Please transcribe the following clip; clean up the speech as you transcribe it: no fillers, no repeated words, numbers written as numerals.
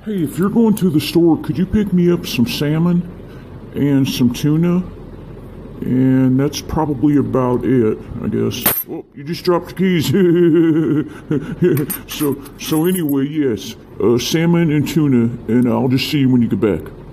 Hey, if you're going to the store, could you pick me up some salmon and some tuna? And that's probably about it, I guess. Oh, you just dropped the keys. So anyway, yes, salmon and tuna, and I'll just see you when you get back.